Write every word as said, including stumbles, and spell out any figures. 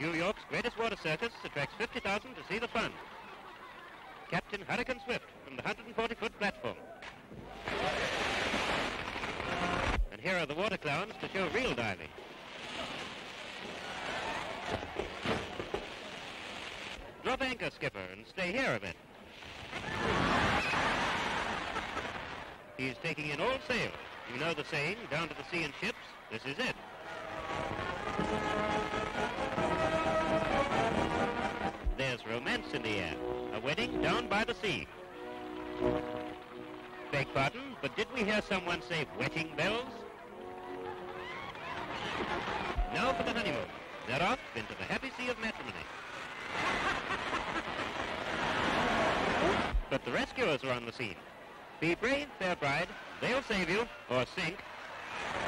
New York's greatest water circus attracts fifty thousand to see the fun. Captain Hurricane Swift from the one hundred forty foot platform. And here are the water clowns to show real diving. Drop anchor, skipper, and stay here a bit. He's taking in all sail. You know the saying, down to the sea in ships. This is it. There's romance in the air. A wedding down by the sea. Beg pardon, but did we hear someone say wedding bells? Now for the honeymoon. They're off into the happy sea of matrimony. But the rescuers are on the scene. Be brave, fair bride. They'll save you, or sink.